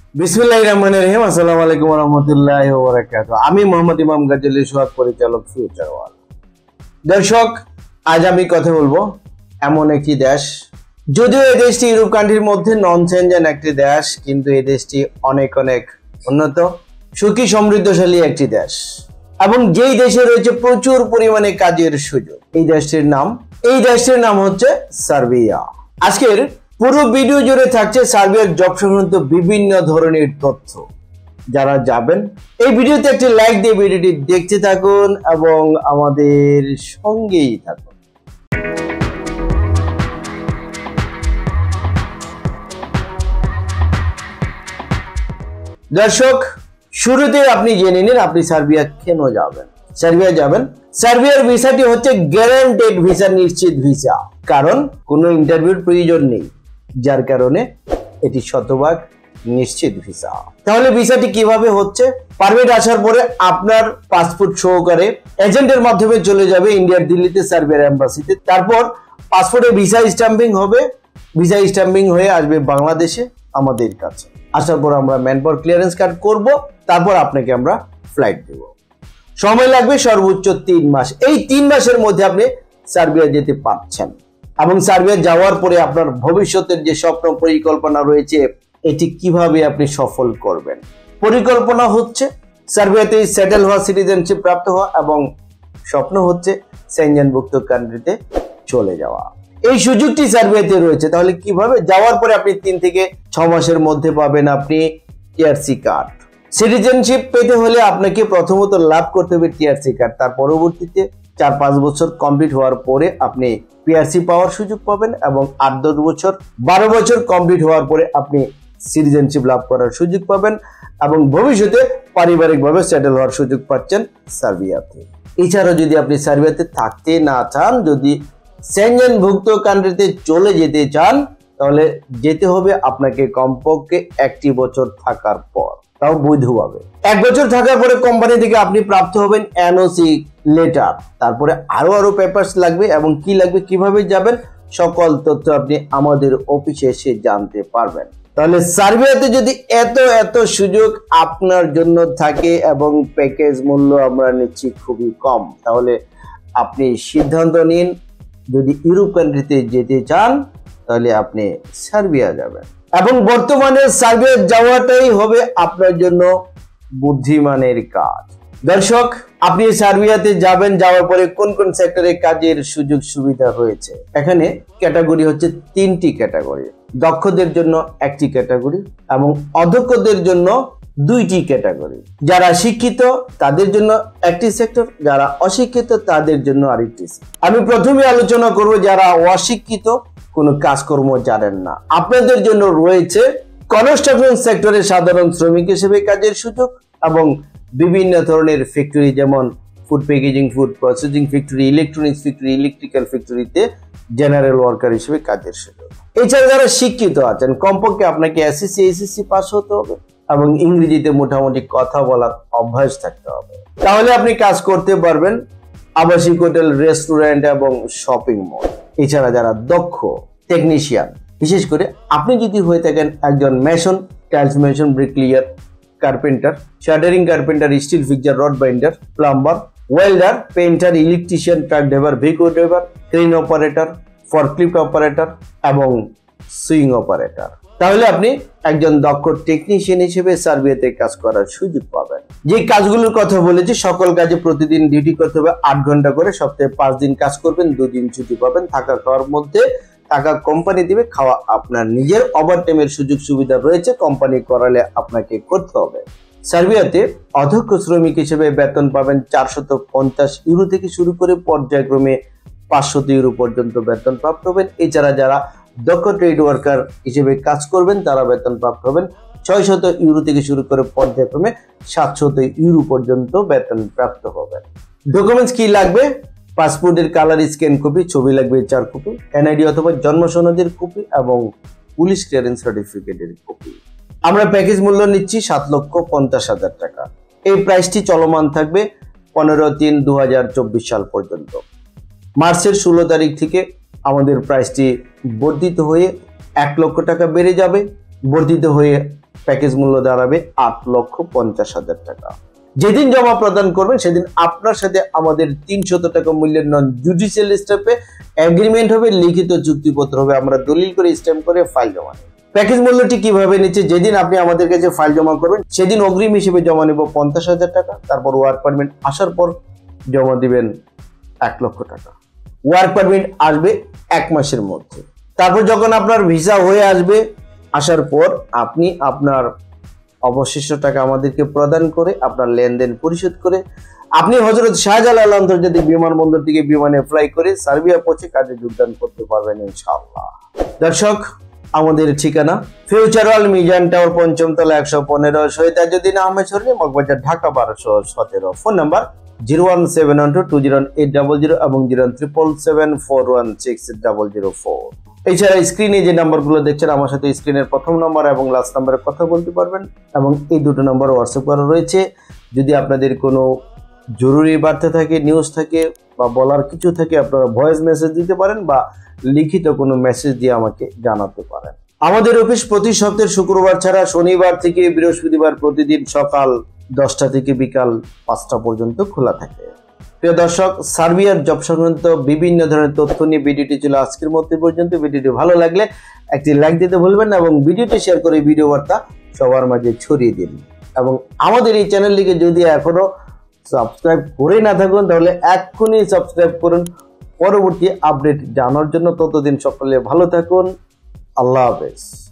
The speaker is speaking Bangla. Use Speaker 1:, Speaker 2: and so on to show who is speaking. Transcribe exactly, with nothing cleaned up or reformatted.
Speaker 1: বিসমিল্লাহিররহমানিররহিম। আসসালামু আলাইকুম ওয়া রাহমাতুল্লাহি ওয়া বারাকাতুহু। আমি 𝗦𝗘𝗥𝗕𝗓𝗛 সোহাগ, পরিচালক ফিউচার ওয়ার্ল্ড। দর্শক, আজ আমি কথা বলবো এমন একটি দেশ, যদিও এই দেশটি ইউরোপ কান্ট্রির মধ্যে নন সেনজেন একটি দেশ, কিন্তু এই দেশটি অনেক অনেক উন্নত, সুখী, সমৃদ্ধশালী একটি দেশ, এবং যেই দেশে রয়েছে প্রচুর পরিমাণে কাজের সুযোগ। এই দেশটির নাম এই দেশটির নাম হচ্ছে সার্বিয়া। আজকের পুরো ভিডিও জুড়ে থাকছে সার্বিয়ার জব সংক্রান্ত বিভিন্ন ধরনের তথ্য। যারা যাবেন এই ভিডিওতে একটি লাইক দিয়ে ভিডিওটি দেখতে থাকুন এবং আমাদের সঙ্গেই থাকুন। দর্শক, শুরুতে আপনি জেনে নিন আপনি সার্বিয়া কেন যাবেন। সার্বিয়া যাবেন, সার্বিয়ার ভিসাটি হচ্ছে গ্যারান্টেড ভিসা, নিশ্চিত ভিসা, কারণ কোনো ইন্টারভিউর প্রয়োজন নেই, যার কারণে এটি শতভাগ নিশ্চিত ভিসা। তাহলে ভিসাটি কিভাবে হচ্ছে? পারমিট আসার পরে আপনার পাসপোর্ট সহকারে এজেন্টের মাধ্যমে চলে যাবে ইন্ডিয়ার দিল্লিতে সার্বিয়ার এম্বাসিতে। তারপর পাসপোর্টে ভিসা স্ট্যাম্পিং হবে, ভিসা স্ট্যাম্পিং হয়ে আসবে বাংলাদেশে আমাদের কাছে। আসার পর আমরা ম্যানপাওয়ার ক্লিয়ারেন্স কার্ড করব, তারপর আপনাকে আমরা ফ্লাইট দেব। সময় লাগবে সর্বোচ্চ তিন মাস। এই তিন মাসের মধ্যে আপনি সার্বিয়া যেতে পারছেন, এবং সার্বিয়া যাওয়ার পরে আপনার ভবিষ্যতের যে স্বপ্ন পরিকল্পনা রয়েছে এটি কিভাবে আপনি সফল করবেন। পরিকল্পনা হচ্ছে সার্বিয়াতে সেটেল হওয়া, সিটিজেনশিপ প্রাপ্ত হওয়া, এবং স্বপ্ন হচ্ছে সেনজেনভুক্ত কান্ট্রিতে চলে যাওয়া। এই সুযোগটি সার্বিয়াতে রয়েছে। তাহলে কিভাবে? যাওয়ার পরে আপনি তিন থেকে ছ মাসের মধ্যে পাবেন আপনি টিআরসি কার্ড। সিটিজেনশিপ পেতে হলে আপনাকে প্রথমত লাভ করতে হবে টিআরসি কার্ড। তার পরবর্তীতে চার পাঁচ বছর কমপ্লিট হওয়ার পরে আপনি পিআরসি পাওয়ার সুযোগ পাবেন, এবং আট দশ বছর বারো বছর কমপ্লিট হওয়ার পরে আপনি সিটিজেনশিপ লাভ করার সুযোগ পাবেন, এবং ভবিষ্যতে পারিবারিকভাবে সেটেল হওয়ার সুযোগ পাচ্ছেন সার্বিয়াতে। এছাড়া যদি আপনি সার্বিয়াতে থাকতে না চান, যদি সেনজেনভুক্ত কান্ট্রিতে চলে যেতে চান, তাহলে যেতে হবে আপনাকে কমপক্ষে একটি বছর থাকার পর, তাও বৈধভাবে। এক বছর থাকার পরে কোম্পানি থেকে আপনি প্রাপ্ত হবেন এনওসি লেটার। তারপরে আরো আরো পেপারস লাগবে, এবং কি লাগবে, কিভাবে যাবেন, সকল তথ্য আপনি আমাদের অফিসে এসে জানতে পারবেন। তাহলে সার্বিয়াতে যদি এত এত সুযোগ আপনার জন্য থাকে এবং প্যাকেজ মূল্য আমরা নিচ্ছি খুবই কম, তাহলে আপনি সিদ্ধান্ত নিন। যদি ইউরোপ কান্ট্রিতে যেতে চান তাহলে আপনি সার্বিয়া যাবেন, এবং বর্তমানে সার্বিয়া যাওয়াটাই হবে আপনার জন্য বুদ্ধিমানের কাজ। দর্শক, আপনি সার্বিয়াতে যাবেন, যাওয়ার পরে কোন কোন সেক্টরে কাজের সুযোগ সুবিধা রয়েছে? এখানে ক্যাটাগরি হচ্ছে তিনটি ক্যাটাগরি। দক্ষদের জন্য একটি ক্যাটাগরি এবং অদক্ষদের জন্য দুইটি ক্যাটাগরি। যারা শিক্ষিত তাদের জন্য একটি সেক্টর, যারা অশিক্ষিত তাদের জন্য আরেকটি। আমি প্রথমে আলোচনা করব যারা অশিক্ষিত, কোনো কাজকর্ম জানেন না, আপনাদের জন্য রয়েছে কনস্ট্রাকশন সেক্টরে সাধারণ শ্রমিক হিসেবে কাজের সুযোগ, এবং বিভিন্ন ধরনের ফ্যাক্টরি, যেমন food packaging, food processing factory, electronics factory, electrical ফ্যাক্টরিতে জেনারেল ওয়ার্কার হিসেবে কাজের সুযোগ। এছাড়া যারা শিক্ষিত আছেন, কমপক্ষে আপনাকে এসএসসি এসএসসি পাস হতে হবে, এবং ইংরেজিতে মোটামুটি কথা বলার অভ্যাস থাকতে হবে। তাহলে আপনি কাজ করতে পারবেন আবাসিক হোটেল, রেস্টুরেন্ট এবং শপিং মল। এছাড়া যারা দক্ষ টেকনিশিয়ান, বিশেষ করে আপনি যদি হয়ে থাকেন একজন mason, tiles mason, bricklayer, carpenter, shuttering carpenter, steel fixer, rod binder, plumber, welder, painter, electrician, truck driver, vehicle driver, crane operator, forklift operator এবং সুইং অপারেটর, তাহলে আপনি একজন দক্ষ টেকনিশিয়ান হিসেবে সার্বিয়াতে কাজ করার সুযোগ পাবেন। যে কাজগুলোর কথা বলেছি সকল কাজে প্রতিদিন ডিউটি করতে হবে আট ঘন্টা করে। সপ্তাহে পাঁচ দিন কাজ করবেন, দুদিন ছুটি পাবেন। থাকা খাওয়ার মধ্যে টাকা কোম্পানি দিবে, খাওয়া আপনার নিজের। ওভারটাইমের সুযোগ সুবিধা রয়েছে, কোম্পানি করালে আপনাকে করতে হবে। সার্বিয়াতে অদক্ষ শ্রমিক হিসেবে বেতন পাবেন চারশত পঞ্চাশ ইউরো থেকে শুরু করে পর্যায়ক্রমে পাঁচশত ইউরো পর্যন্ত বেতন প্রাপ্ত হবেন। এছাড়া যারা দক্ষ ট্রেড ওয়ার্কার হিসেবে কাজ করবেন তারা বেতন প্রাপ্ত হবেন ছয়শত ইউরো থেকে শুরু করে পর্যায়ক্রমে সাতশত ইউরো পর্যন্ত বেতন প্রাপ্ত হবেন। ডকুমেন্টস কি লাগবে? পাসপোর্টের কালার স্ক্যান কপি, ছবি লাগবে চার কপি, এনআইডি অথবা জন্ম সনদের কপি, এবং পুলিশ ক্লিয়ারেন্স সার্টিফিকেটের কপি। আমরা প্যাকেজ মূল্য নিচ্ছি সাত লক্ষ পঞ্চাশ হাজার টাকা। এই প্রাইসটি চলমান থাকবে পনেরো তিন দু হাজার চব্বিশ সাল পর্যন্ত। মার্চের ষোলো তারিখ থেকে আমাদের প্রাইসটি বর্ধিত হয়ে এক লক্ষ টাকা বেড়ে যাবে, বর্ধিত হয়ে প্যাকেজ মূল্য দাঁড়াবে আট লক্ষ পঞ্চাশ হাজার টাকা। যেদিন জমা প্রদান করবেন সেদিন আপনার সাথে আমাদের তিনশত টাকা মূল্যের নন জুডিশিয়াল স্টেপে এগ্রিমেন্ট হবে, লিখিত চুক্তিপত্র হবে, আমরা দলিল করে স্ট্যাম্প করে ফাইল জমা নেব। প্যাকেজ মূল্যটি কিভাবে নিচ্ছে, যেদিন আপনি আমাদের কাছে ফাইল জমা করবেন সেদিন অগ্রিম হিসেবে জমা নেব পঞ্চাশ হাজার টাকা, তারপর ওয়ার্ক পারমিট আসার পর জমা দিবেন এক লক্ষ টাকা। ওয়ার্ক পারমিট আসবে এক মাসের মধ্যে। তারপর যখন আপনার ভিসা হয়ে আসবে, আসার পর আপনি আপনার অবশিষ্ট টাকা আমাদেরকে প্রদান করে আপনার লেনদেন পরিশোধ করে আপনি হযরত শাহজালাল আন্তর্জাতিক বিমানবন্দর থেকে বিমানে ফ্লাই করে সার্বিয়া পৌঁছে কাজে যোগদান করতে পারবেন ইনশাআল্লাহ। দর্শক, আমাদের ঠিকানা ফিউচার ওয়ার্ল্ড মিজান টাওয়ার, পঞ্চম তলা, একশো পনেরো, শহীদ তাজউদ্দিন আহমেদ সরণি, মগবাজার, ঢাকা বারোশো সতেরো। Phone number zero one seven one two two zero eight double zero এবং zero triple seven four one six double zero four. এছাড়া স্ক্রিনে যে নাম্বারগুলো দেখছেন আমার সাথে স্ক্রিনের প্রথম নাম্বার এবং লাস্ট নাম্বারে কথা বলতে পারবেন, এবং এই দুটো নাম্বার হোয়াটসঅ্যাপ করা রয়েছে। যদি আপনাদের কোনো জরুরি বার্তা থাকে, নিউজ থাকে বা বলার কিছু থাকে, আপনারা ভয়েস মেসেজ দিতে পারেন বা লিখিত কোনো মেসেজ দিয়ে আমাকে জানাতে পারেন। আমাদের অফিস প্রতি সপ্তাহের শুক্রবার ছাড়া শনিবার থেকে বৃহস্পতিবার প্রতিদিন সকাল দশটা থেকে বিকাল পাঁচটা পর্যন্ত খোলা থাকে। প্রিয় দর্শক, সার্বিয়ার জব সংক্রান্ত বিভিন্ন ধরনের তথ্য নিয়ে ভিডিওটি ছিল আজকের মধ্যে পর্যন্ত। ভিডিওটি ভালো লাগলে একটি লাইক দিতে ভুলবেন না এবং ভিডিওটি শেয়ার করে ভিডিও বার্তা সবার মাঝে ছড়িয়ে দিন। এবং আমাদের এই চ্যানেলটিকে যদি এখনো সাবস্ক্রাইব করে না থাকুন তাহলে এক্ষুনি সাবস্ক্রাইব করুন পরবর্তী আপডেট জানার জন্য। ততদিন সকলে ভালো থাকুন। আল্লাহ হাফেজ।